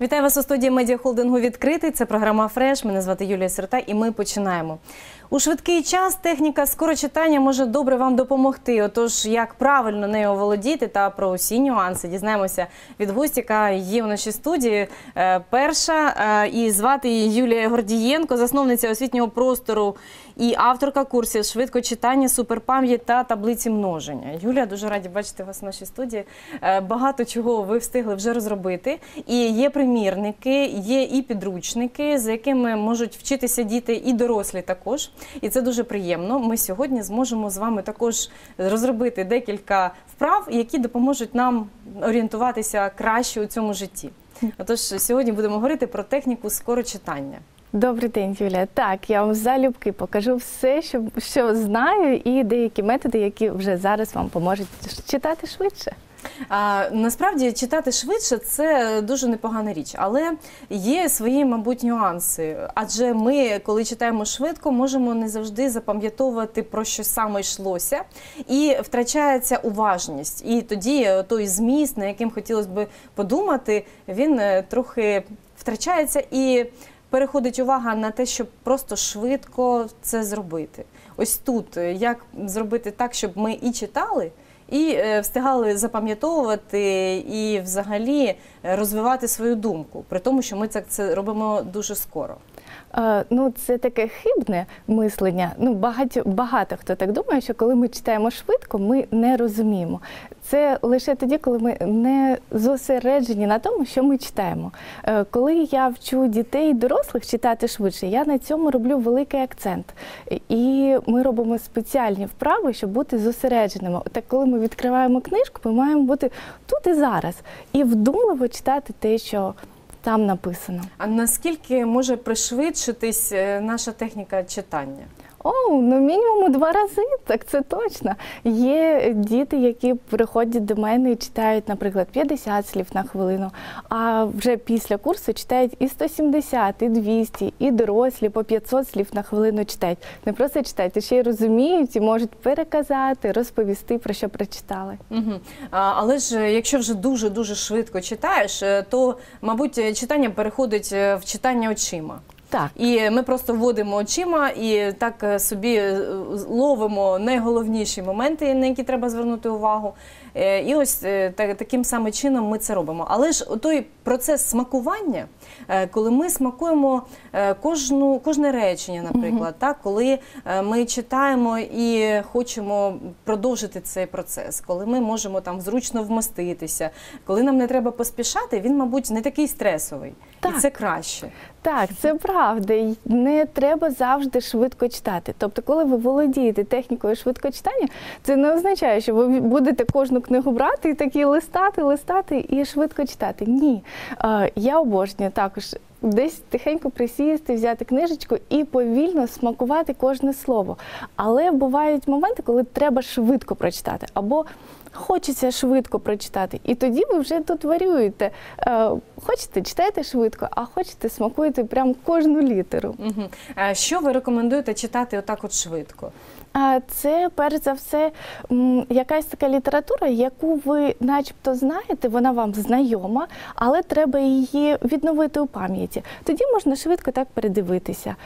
Вітаю вас у студії медіахолдингу «Відкритий». Це програма «Фреш». Мене звати Юлія Сирота і ми починаємо. У швидкий час техніка скорочитання може добре вам допомогти. Отож, як правильно нею оволодіти та про усі нюанси дізнаємося від гостя, яка є у нашій студії. Перша, і звати її Юлія Гордієнко, засновниця освітнього простору і авторка курсів швидкочитання, суперпам'ять та таблиці множення. Юлія, дуже раді бачити вас у нашій студії. Багато чого ви встигли вже розробити. І є примірники, є і підручники, за якими можуть вчитися діти і дорослі також. І це дуже приємно. Ми сьогодні зможемо з вами також розробити декілька вправ, які допоможуть нам орієнтуватися краще у цьому житті. Отож, сьогодні будемо говорити про техніку скорочитання. Добрий день, Юлія. Так, я вам залюбки покажу все, що знаю, і деякі методи, які вже зараз вам поможуть читати швидше. Насправді, читати швидше – це дуже непогана річ, але є свої, мабуть, нюанси. Адже ми, коли читаємо швидко, можемо не завжди запам'ятовувати, про що саме йшлося, і втрачається уважність. І тоді той зміст, на яким хотілося б подумати, він трохи втрачається і переходить увага на те, щоб просто швидко це зробити. Ось тут, як зробити так, щоб ми і читали, і встигали запам'ятовувати і взагалі розвивати свою думку, при тому, що ми це робимо дуже скоро. Ну, це таке хибне мислення. Ну, багато хто так думає, що коли ми читаємо швидко, ми не розуміємо. Це лише тоді, коли ми не зосереджені на тому, що ми читаємо. Коли я вчу дітей і дорослих читати швидше, я на цьому роблю великий акцент. І ми робимо спеціальні вправи, щоб бути зосередженими. Так, коли ми відкриваємо книжку, ми маємо бути тут і зараз. І вдумливо читати те, що там написано. А наскільки може пришвидшитись наша техніка читання? Ну мінімум у 2 рази, так це точно. Є діти, які приходять до мене і читають, наприклад, 50 слів на хвилину, а вже після курсу читають і 170, і 200, і дорослі по 500 слів на хвилину читають. Не просто читають, а ще й розуміють і можуть переказати, розповісти, про що прочитали. Але ж якщо вже дуже-дуже швидко читаєш, то, мабуть, читання переходить в читання очима. Так. І ми просто вводимо очима і так собі ловимо найголовніші моменти, на які треба звернути увагу. І ось таким самим чином ми це робимо. Але ж той процес смакування, коли ми смакуємо кожне речення, наприклад, так, коли ми читаємо і хочемо продовжити цей процес, коли ми можемо там зручно вмоститися, коли нам не треба поспішати, він, мабуть, не такий стресовий. Так. І це краще. Так, це правда. Не треба завжди швидко читати. Тобто, коли ви володієте технікою швидкочитання, це не означає, що ви будете кожну книгу брати і такі листати і швидко читати. Ні. Я обожнюю також десь тихенько присісти, взяти книжечку і повільно смакувати кожне слово. Але бувають моменти, коли треба швидко прочитати, або хочеться швидко прочитати. І тоді ви вже тут варіюєте. Хочете – читайте швидко, а хочете – смакуєте прям кожну літеру. Що ви рекомендуєте читати отак от швидко? Це, перш за все, якась така література, яку ви начебто знаєте, вона вам знайома, але треба її відновити у пам'яті. Тоді можна швидко так передивитися.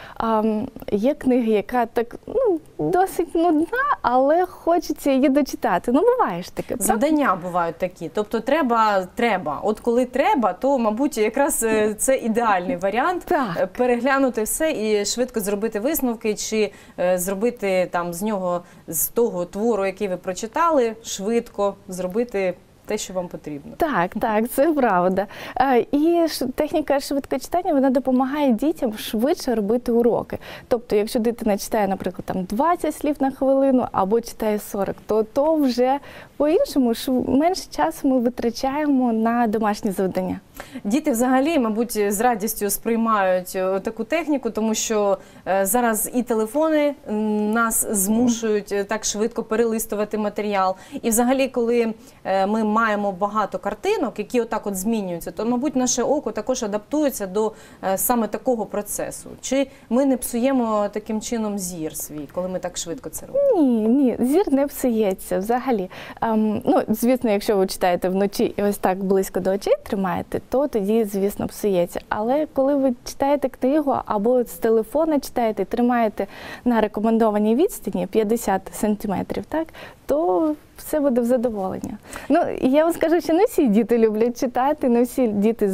Є книга, яка так, досить нудна, але хочеться її дочитати. Буває ж таке. Завдання бувають такі. Тобто треба. От коли треба, то, мабуть, якраз це ідеальний варіант. Так. Переглянути все і швидко зробити висновки, чи зробити там з того твору, який ви прочитали, швидко зробити те, що вам потрібно. Так, це правда. І техніка швидкочитання, вона допомагає дітям швидше робити уроки. Тобто, якщо дитина читає, наприклад, там 20 слів на хвилину або читає 40, то вже по-іншому менше часу ми витрачаємо на домашні завдання. Діти взагалі, мабуть, з радістю сприймають таку техніку, тому що зараз і телефони нас змушують так швидко перелистувати матеріал. І взагалі, коли ми маємо багато картинок, які отак от змінюються, то, мабуть, наше око також адаптується до саме такого процесу. Чи ми не псуємо таким чином зір свій, коли ми так швидко це робимо? Ні, зір не псується взагалі. Ну, звісно, якщо ви читаєте вночі і ось так близько до очей тримаєте, то тоді, звісно, псується. Але коли ви читаєте книгу або з телефона читаєте, тримаєте на рекомендованій відстані 50 сантиметрів, так, то все буде в задоволення. Ну, я вам скажу, що не всі діти люблять читати, не всі діти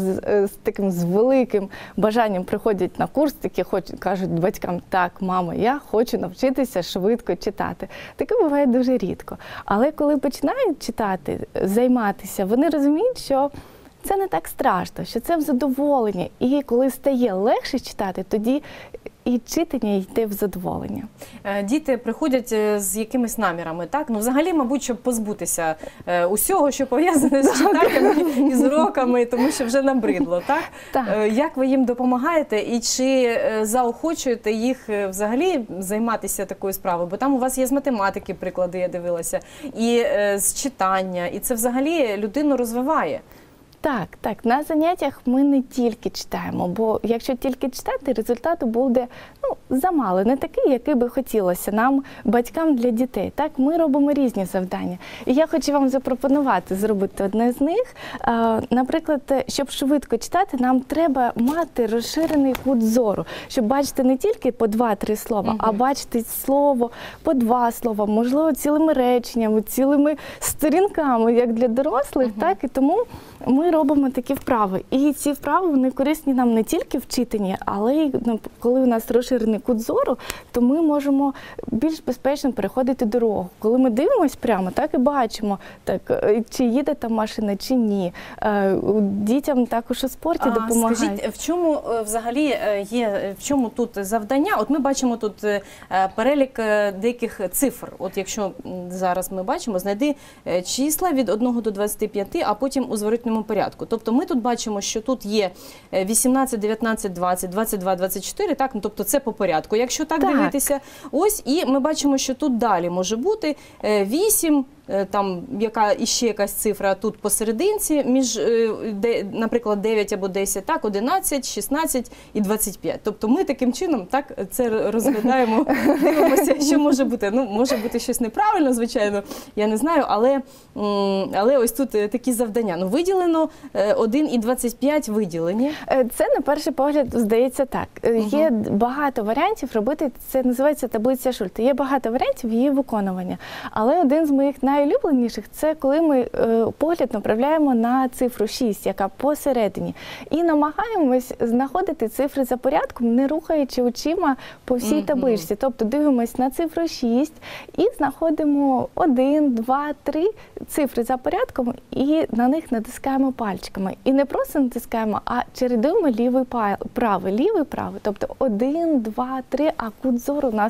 з великим бажанням приходять на курс, такі кажуть батькам: так, мамо, я хочу навчитися швидко читати. Таке буває дуже рідко. Але коли починають читати, займатися, вони розуміють, що це не так страшно, що це в задоволення. І коли стає легше читати, тоді і читання йде в задоволення. Діти приходять з якимись намірами, так? Ну, взагалі, мабуть, щоб позбутися усього, що пов'язане з читаннями і з уроками, тому що вже набридло, так? Так. Як ви їм допомагаєте і чи заохочуєте їх взагалі займатися такою справою? Бо там у вас є з математики приклади, я дивилася, і з читання, і це взагалі людину розвиває. Так, на заняттях ми не тільки читаємо, бо якщо тільки читати, результату буде замало, не такий, який би хотілося нам, батькам для дітей. Так, ми робимо різні завдання. І я хочу вам запропонувати зробити одне з них. Наприклад, щоб швидко читати, нам треба мати розширений кут зору, щоб бачити не тільки по 2-3 слова, а бачити слово по 2 слова, можливо, цілими реченнями, цілими сторінками, як для дорослих, так, і тому ми робимо такі вправи. І ці вправи, вони корисні нам не тільки в читанні, але й коли у нас розширений кут зору, то ми можемо більш безпечно переходити дорогу. Коли ми дивимося прямо, так і бачимо, так, чи їде там машина, чи ні. Дітям також у спорті допомагають. Скажіть, в чому взагалі є, в чому тут завдання? От ми бачимо тут перелік деяких цифр. От якщо зараз ми бачимо, знайди числа від 1 до 25, а потім у зворотному порядку. Тобто ми тут бачимо, що тут є 18, 19, 20, 22, 24, так? Ну, тобто це по порядку. Якщо так дивитися, ось, і ми бачимо, що тут далі може бути 8, там іще якась цифра тут посерединці, між, наприклад, 9 або 10, так, 11, 16 і 25. Тобто ми таким чином так це розглядаємо, дивимося, що може бути. Ну, може бути щось неправильно, звичайно, я не знаю, але ось тут такі завдання. Ну, виділено 1 і 25 виділені. Це, на перший погляд, здається так. Є багато варіантів робити, це називається таблиця Шульта. Є багато варіантів її виконування. Але один з моїх найулюбленіших – це коли ми погляд направляємо на цифру 6, яка посередині. І намагаємось знаходити цифри за порядком, не рухаючи очима по всій табличці. Тобто дивимось на цифру 6 і знаходимо 1, 2, 3 цифри за порядком і на них натискаємо пальчиками. І не просто натискаємо, а чередуємо лівий, правий. Тобто 1, 2, 3, а кут зору у нас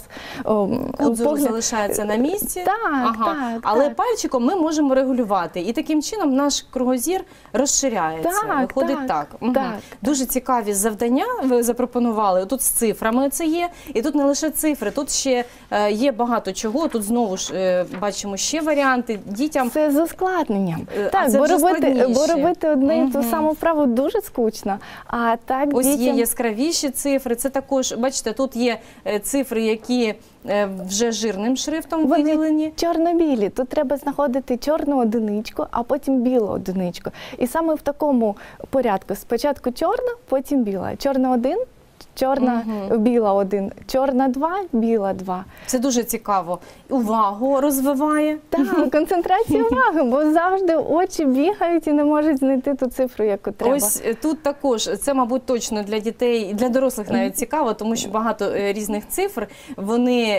кут зору залишається на місці. Так. Але пальчиком ми можемо регулювати. І таким чином наш кругозір розширяється. Виходить так. Дуже цікаві завдання ви запропонували. Тут з цифрами це є. І тут не лише цифри, тут ще є багато чого. Тут знову ж бачимо ще варіанти. Дітям... Це з ускладненням. Так, бо робити одне і ту саму вправу дуже скучно. А так ось дітям... є яскравіші цифри. Це також, бачите, тут є цифри, які вже жирним шрифтом виділені. Чорно-білі. Тут треба знаходити чорну одиничку, а потім білу одиничку. І саме в такому порядку. Спочатку чорна, потім біла. Чорна 1, чорна, біла 1, чорна 2, біла 2. Це дуже цікаво. Увагу розвиває. Так, концентрація уваги, бо завжди очі бігають і не можуть знайти ту цифру, яку треба. Ось тут також, це, мабуть, точно для дітей, і для дорослих навіть цікаво, тому що багато різних цифр, вони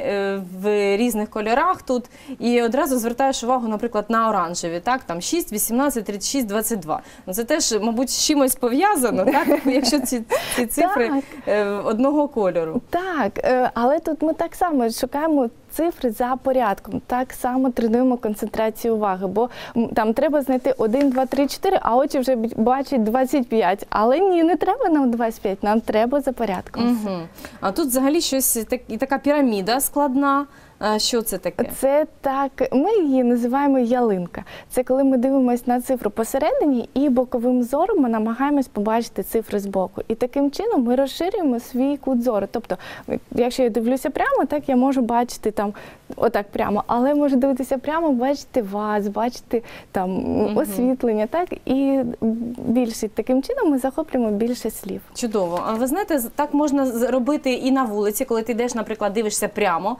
в різних кольорах тут, і одразу звертаєш увагу, наприклад, на оранжеві, так, там 6, 18, 36, 22. Це теж, мабуть, з чимось пов'язано, так, якщо ці цифри одного кольору. Так, але тут ми так само шукаємо цифри за порядком, так само тренуємо концентрацію уваги, бо там треба знайти 1, 2, 3, 4, а очі вже бачать 25. Але ні, не треба нам 25, нам треба за порядком. А тут взагалі щось, така піраміда складна, Що це таке? Це так, ми її називаємо ялинка. Це коли ми дивимося на цифру посередині і боковим зором ми намагаємось побачити цифри збоку. І таким чином ми розширюємо свій кут зору. Тобто, якщо я дивлюся прямо, так я можу бачити там отак прямо, але можу дивитися прямо, бачити вас, бачити там освітлення, так? І більше таким чином ми захоплюємо більше слів. Чудово. А ви знаєте, так можна робити і на вулиці, коли ти йдеш, наприклад, дивишся прямо,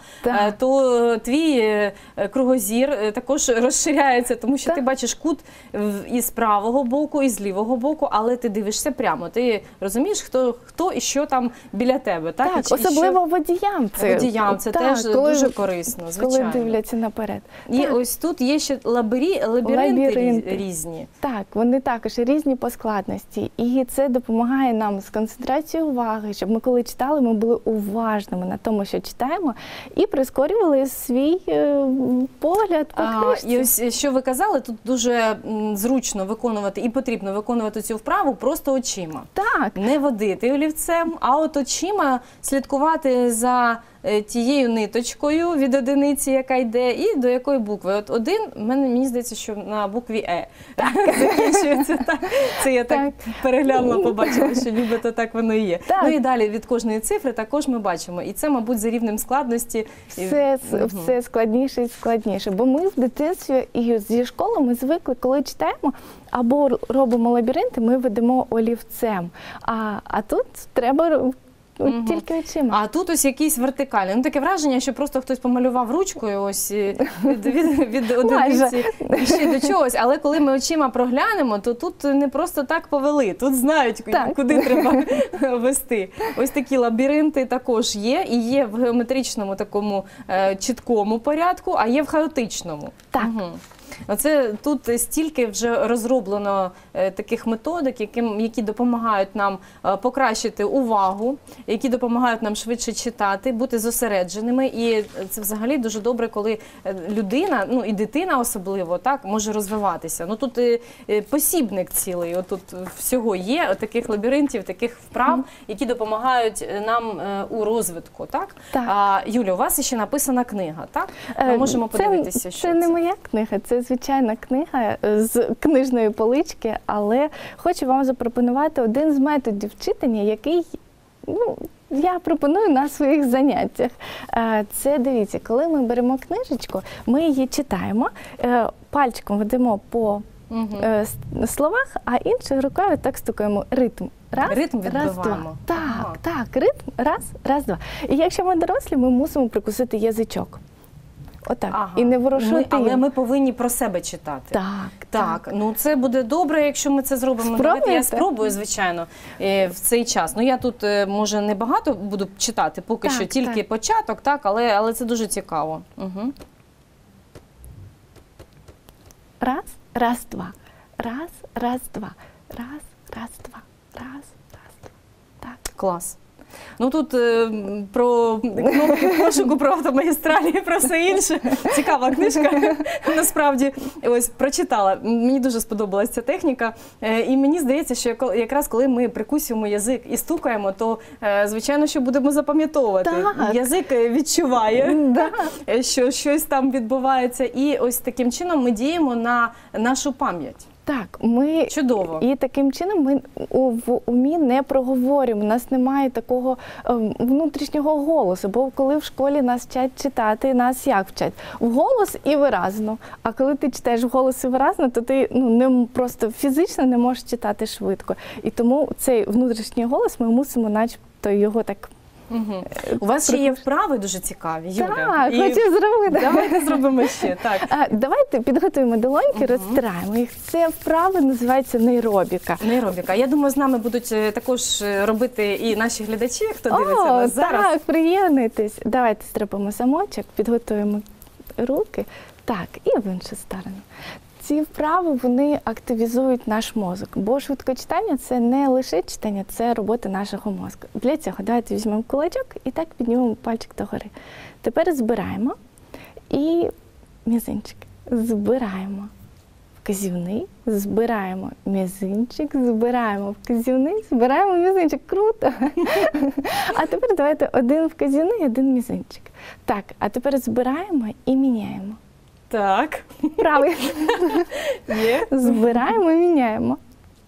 то твій кругозір також розширяється, тому що ти бачиш кут і з правого боку, і з лівого боку, але ти дивишся прямо. Ти розумієш, хто і що там біля тебе. Так, так, особливо водіям. Водіям це теж дуже корисно, звичайно. Коли дивляться наперед. І так. Ось тут є ще лабіринти різні. Так, вони також різні по складності. І це допомагає нам з концентрацією уваги, щоб ми, коли читали, ми були уважними на тому, що читаємо, і прискорювали свій погляд по книжці. І ось, що ви казали, тут дуже зручно виконувати і потрібно виконувати цю вправу просто очима. Так. Не водити олівцем, а от очима слідкувати за тією ниточкою від одиниці, яка йде, і до якої букви. От один, мені здається, що на букві Е закінчується. Це я так переглянула, побачила, що нібито так воно і є. Ну і далі від кожної цифри також ми бачимо. І це, мабуть, за рівнем складності. Все складніше і складніше. Бо ми в дитинстві і зі школи ми звикли, коли читаємо або робимо лабіринти, ми ведемо олівцем. А тут треба тільки очима. А тут ось якийсь вертикальний. Ну, таке враження, що просто хтось помалював ручкою ось від одиниці ще до чогось. Але коли ми очима проглянемо, то тут не просто так повели. Тут знають, куди треба вести. Ось такі лабіринти також є. І є в геометричному такому чіткому порядку, а є в хаотичному. Так. Оце тут стільки вже розроблено таких методик, які допомагають нам покращити увагу, які допомагають нам швидше читати, бути зосередженими. І це взагалі дуже добре, коли людина, ну і дитина особливо, так, може розвиватися. Ну тут посібник цілий, отут всього є, таких лабіринтів, таких вправ, які допомагають нам у розвитку, так? Так. Юля, у вас ще написана книга, так? Ми можемо подивитися, що це. Це не моя книга, це звичайна книга з книжної полички, але хочу вам запропонувати один з методів читання, який я пропоную на своїх заняттях. Це, дивіться, коли ми беремо книжечку, ми її читаємо, пальчиком ведемо по словах, а іншою рукою так стукаємо ритм. Ритм відбиваємо. Так, ритм, раз, два. І якщо ми дорослі, ми мусимо прикусити язичок. Отак. І не ворушити. Але ми повинні про себе читати. Так. Ну це буде добре, якщо ми це зробимо. Давайте я спробую, звичайно, в цей час. Ну я тут, може, не багато буду читати, поки що тільки початок, так, але це дуже цікаво. Раз, два. Раз, два. Так. Клас. Ну тут про кнопки пошуку, про автомагістралі і про все інше. Цікава книжка, насправді. Ось, прочитала. Мені дуже сподобалася ця техніка. І мені здається, що якраз коли ми прикусюємо язик і стукаємо, то, звичайно, що будемо запам'ятовувати. Язик відчуває, що щось там відбувається. І ось таким чином ми діємо на нашу пам'ять. Так, чудово. І таким чином ми в умі не проговорюємо, у нас немає такого внутрішнього голосу, бо коли в школі нас вчать читати, нас як вчать? Вголос і виразно. А коли ти читаєш вголос і виразно, то ти просто фізично не можеш читати швидко. І тому цей внутрішній голос ми мусимо начебто його так... У вас ще є вправи дуже цікаві, Юля. Так, хочу зробити. Давайте зробимо ще. Давайте підготуємо долоньки, розтираємо їх. Це вправа називається нейробіка. Нейробіка. Я думаю, з нами будуть також робити і наші глядачі, хто дивиться нас зараз. Так, приєднуйтесь. Давайте зробимо замочок, підготуємо руки. Так, і в іншу сторону. Ці вправи, вони активізують наш мозок, бо швидкочитання – це не лише читання, це робота нашого мозку. Для цього давайте візьмемо кулачок і так піднімемо пальчик догори. Тепер збираємо і мізинчики. Збираємо, вказівний, збираємо мізинчик, збираємо вказівний, збираємо мізинчик. Круто! А тепер давайте один вказівний, один мізинчик. Так, а тепер збираємо і міняємо. Так. Правий. Є. Збираємо і міняємо.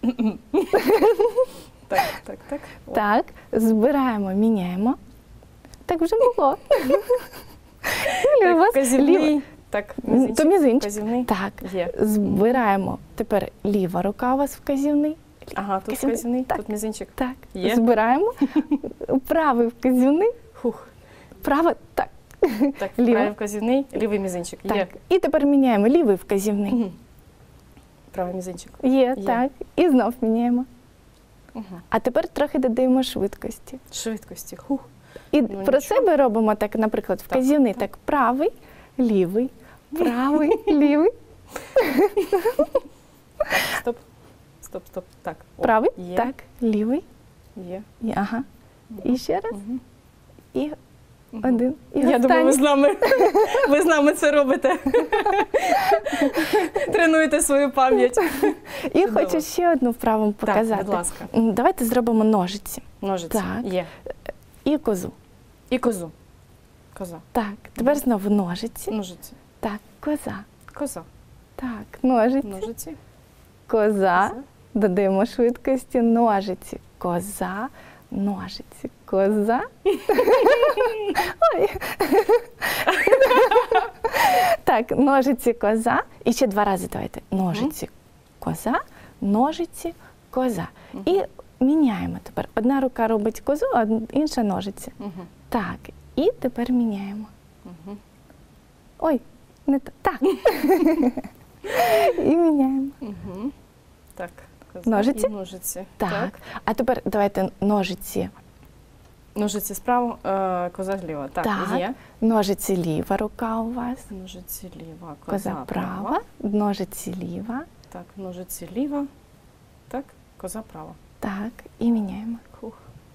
Так, так, так. О. Так, збираємо, міняємо. Так вже було. Юлія, у Так, вас вказівний. ліва- Так, То мізинчик. Вказівний. Так, Є. збираємо. Тепер ліва рука у вас вказівний. Ага, тут Вказівний. вказівний, Так. тут мізинчик. Так, Є. збираємо. Правий вказівний, Хух. правий, так. Так, Ліва. правий вказівний, лівий мізинчик. Є. Так. І тепер міняємо лівий вказівний. Мгм. Правий мізинчик. Є, Є. так. І знов міняємо. Угу. А тепер трохи додаємо швидкості. Швидкості. Хух. І Ну, про нічого. себе робимо так, наприклад, вказівний, так, правий, лівий, правий, лівий, Стоп. Стоп, стоп. Так. О, правий, Є. так, лівий, Є. ага. І ще раз, Мгм. і Мгм. один. І Я думаю, останній. ви з нами це робите. Тренуєте свою пам'ять. І Чудово. хочу ще одну вправу показати. Так, будь ласка. Давайте зробимо ножиці Ножиці. Так. Є. і козу. І козу. Коза. Так, тепер знову ножиці. Ножиці. Так, коза. Коза. Так, ножиці, Ножиці. коза. Коза. Додаємо швидкості, ножиці, коза, ножиці, коза. Ой. Так, ножиці, коза. І ще 2 рази давайте. Ножиці, коза, ножиці, коза. І міняємо тепер. Одна рука робить козу, а інша ножиці. Угу. Так, і тепер міняємо. Угу. Ой, не так. Так. І міняємо. Угу. Так. Коза Ножиці? І ножиці. Так. А тепер давайте ножиці. Ножиці справа, коза зліва. Так, Так. є. Ножиці ліва рука у вас. Ножиці ліва, Коза права. Ножиці ліва. Так, ножиці ліва. Так, коза права. Так, і міняємо. Хух.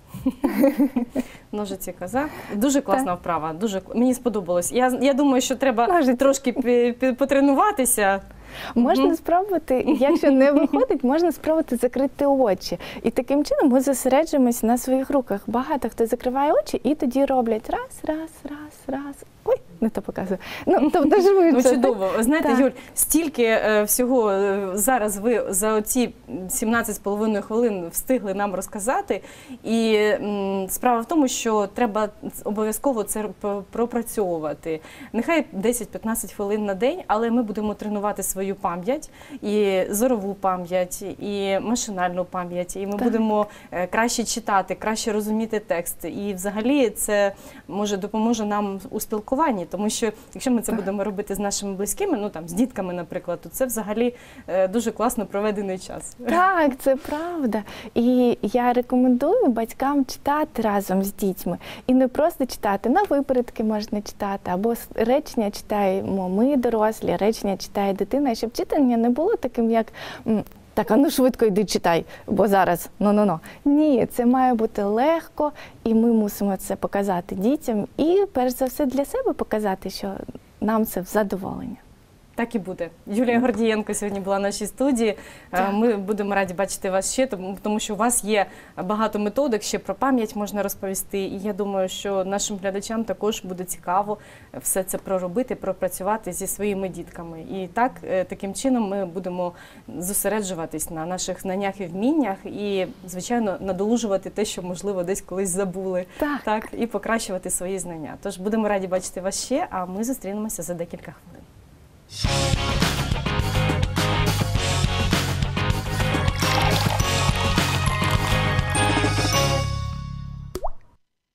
Ножиці коза. Дуже класна вправа. Дуже мені сподобалось. Я думаю, що треба Ножиці. трошки потренуватися. Можна Мгм. спробувати, якщо не виходить, можна спробувати закрити очі. І таким чином ми зосереджуємось на своїх руках. Багато хто закриває очі і тоді роблять раз. Ой, не то показую. Ну, тобто швидше. Ну, чудово. Ви знаєте, Так. Юль, стільки всього зараз ви за оці 17,5 хвилин встигли нам розказати. І справа в тому, що треба обов'язково це пропрацьовувати. Нехай 10-15 хвилин на день, але ми будемо тренувати свою пам'ять, і зорову пам'ять, і машинальну пам'ять, і ми Так. будемо краще читати, краще розуміти текст. І взагалі це допоможе нам у спілкуванні, тому що якщо ми це будемо робити з нашими близькими, ну там з дітками, наприклад, то це взагалі дуже класно проведений час. Так, це правда. І я рекомендую батькам читати разом з дітьми. І не просто читати, на випередки можна читати, або речення читаємо ми, дорослі, речення читає дитина, щоб читання не було таким, як так, а ну швидко йди читай, бо зараз Ні, це має бути легко, і ми мусимо це показати дітям. І, перш за все, для себе показати, що нам це в задоволення. Так і буде. Юлія Гордієнко сьогодні була в нашій студії. Так. Ми будемо раді бачити вас ще, тому що у вас є багато методик, ще про пам'ять можна розповісти. І я думаю, що нашим глядачам також буде цікаво все це проробити, пропрацювати зі своїми дітками. І так, таким чином ми будемо зосереджуватись на наших знаннях і вміннях і, звичайно, надолужувати те, що, можливо, десь колись забули. Так. І покращувати свої знання. Тож будемо раді бачити вас ще, а ми зустрінемося за декілька хвилин.